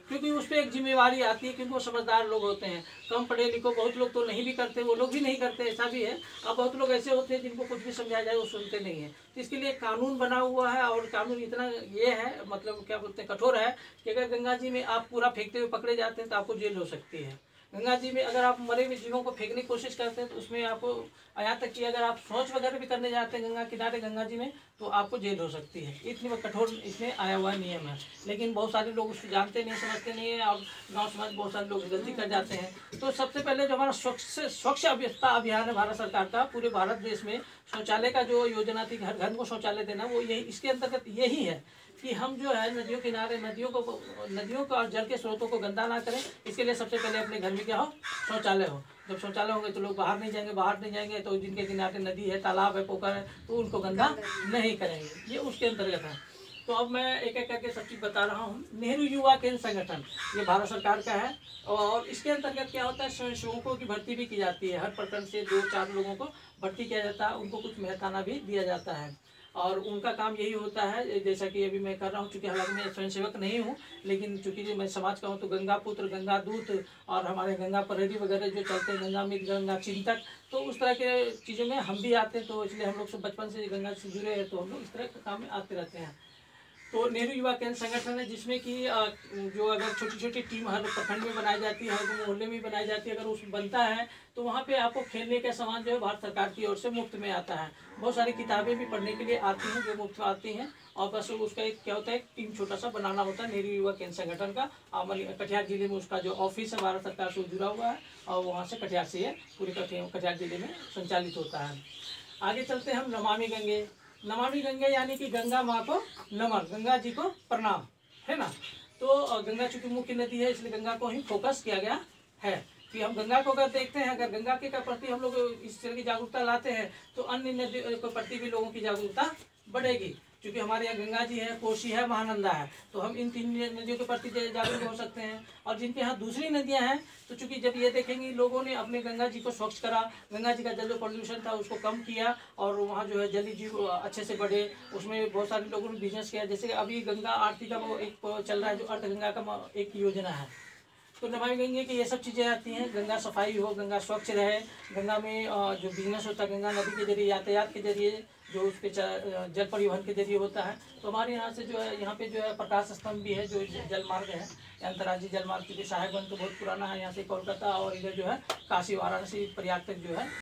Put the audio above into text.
क्योंकि उस पर एक जिम्मेवारी आती है, क्योंकि वो समझदार लोग होते हैं। कम पढ़े लिखो बहुत लोग तो नहीं भी करते, वो लोग भी नहीं करते, ऐसा भी है। अब बहुत लोग ऐसे होते हैं जिनको कुछ भी समझाया जाए वो सुनते नहीं है। तो इसके लिए कानून बना हुआ है, और कानून इतना ये है, मतलब क्या बोलते हैं, कठोर है कि अगर गंगा जी में आप पूरा फेंकते हुए पकड़े जाते हैं तो आपको जेल हो सकती है। गंगा जी में अगर आप मरे हुए जीवों को फेंकने की कोशिश करते हैं तो उसमें आपको, यहाँ तक कि अगर आप शौच वगैरह भी करने जाते हैं गंगा किनारे, गंगा जी में, तो आपको जेल हो सकती है। इतनी कठोर इसमें आया हुआ नियम है। लेकिन बहुत सारे लोग उसको जानते नहीं, समझते नहीं है, और गाँव समाज बहुत सारे लोग गलती कर जाते हैं। तो सबसे पहले जो हमारा स्वच्छ अभियंता अभियान है भारत सरकार का, पूरे भारत देश में शौचालय का जो योजना थी, घर घर को शौचालय देना, वो यही इसके अंतर्गत यही है कि हम जो है नदियों किनारे नदियों का और जल के स्रोतों को गंदा ना करें। इसके लिए सबसे पहले अपने घर में क्या हो, शौचालय हो। जब शौचालय होंगे तो लोग बाहर नहीं जाएंगे, तो जिनके किनारे नदी है, तालाब है, पोखर है, तो उनको गंदा नहीं करेंगे। ये उसके अंतर्गत है। तो अब मैं एक एक करके सब चीज़ बता रहा हूँ। नेहरू युवा केंद्र संगठन, ये भारत सरकार का है, और इसके अंतर्गत क्या होता है, स्वयंसेवकों की भर्ती भी की जाती है। हर प्रखंड से 2-4 लोगों को भर्ती किया जाता है, उनको कुछ मेहनताना भी दिया जाता है, और उनका काम यही होता है, जैसा कि अभी मैं कर रहा हूँ। चूँकि हालांकि मैं स्वयंसेवक नहीं हूँ, लेकिन चूँकि मैं समाज का हूँ, तो गंगा पुत्र, गंगा दूत, और हमारे गंगा प्रहरी वगैरह जो चलते हैं, गंगा मित्र, गंगा चिंतक, तो उस तरह के चीज़ों में हम भी आते हैं। तो इसलिए हम लोग सब बचपन से गंगा से जुड़े हैं, तो हम लोग इस तरह के काम में आते रहते हैं। तो नेहरू युवा केंद्र संगठन है, जिसमें कि जो अगर छोटी छोटी टीम हर प्रखंड में बनाई जाती है, हर मोहल्ले में बनाई जाती है, अगर उसमें बनता है तो वहाँ पे आपको खेलने का सामान जो है भारत सरकार की ओर से मुफ्त में आता है। बहुत सारी किताबें भी पढ़ने के लिए आती हैं जो मुफ्त में आती हैं, और बस उसका एक क्या होता है, टीम छोटा सा बनाना होता है। नेहरू युवा केंद्र संगठन का कटिहार जिले में उसका जो ऑफिस है भारत सरकार से जुड़ा हुआ है, और वहाँ से कटिहार से ये पूरे कटिहार जिले में संचालित होता है। आगे चलते हैं हम नमामि गंगे। नमामि गंगे यानी कि गंगा माँ को नमन, गंगा जी को प्रणाम, है ना। तो गंगा चूंकि मुख्य नदी है, इसलिए गंगा को ही फोकस किया गया है कि हम गंगा को अगर देखते हैं, अगर गंगा के प्रति हम लोग इस तरह की जागरूकता लाते हैं तो अन्य नदी के प्रति भी लोगों की जागरूकता बढ़ेगी। क्योंकि हमारे यहाँ गंगा जी है, कोसी है, महानंदा है, तो हम इन 3 नदियों के प्रति जागरूक हो सकते हैं। और जिनके यहाँ दूसरी नदियाँ हैं, तो चूंकि जब ये देखेंगे लोगों ने अपने गंगा जी को स्वच्छ करा, गंगा जी का जल जो पॉल्यूशन था उसको कम किया, और वहाँ जो है जलीय जीव अच्छे से बढ़े, उसमें बहुत सारे लोगों ने बिजनेस किया। जैसे अभी गंगा आरती का वो एक चल रहा है, जो अर्थ गंगा का एक योजना है। तो नमामि गंगे की ये सब चीज़ें आती हैं, गंगा सफाई हो, गंगा स्वच्छ रहे, गंगा में जो बिजनेस होता है गंगा नदी के जरिए, यातायात के जरिए, जो उस पर जल परिवहन के जरिए होता है। तो हमारे यहाँ से जो है, यहाँ पे जो है प्रकाश स्तंभ भी है, जो जल मार्ग है, अंतर्राज्यीय जल मार्ग, क्योंकि सहायक वन तो बहुत पुराना है यहाँ से कोलकाता, और इधर जो है काशी वाराणसी प्रयाग तक जो है